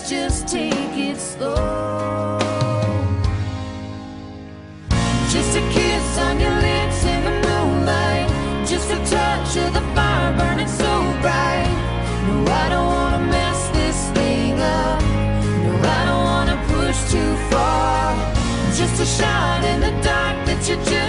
just take it slow. Just a kiss on your lips in the moonlight, just a touch of the fire burning so bright. No, I don't wanna mess this thing up. No, I don't wanna push too far. Just a shine in the dark that you just